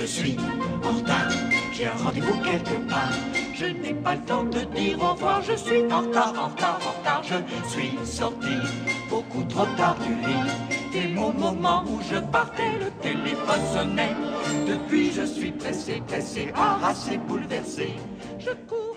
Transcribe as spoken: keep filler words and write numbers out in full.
suis en retard, j'ai un rendez-vous quelque part. Je n'ai pas le temps de dire au revoir, je suis en retard, en retard, en retard. Je suis sorti beaucoup trop tard du lit. Dès mon moment où je partais, le téléphone sonnait. Depuis je suis pressé, pressé, harassé, bouleversé. Je cours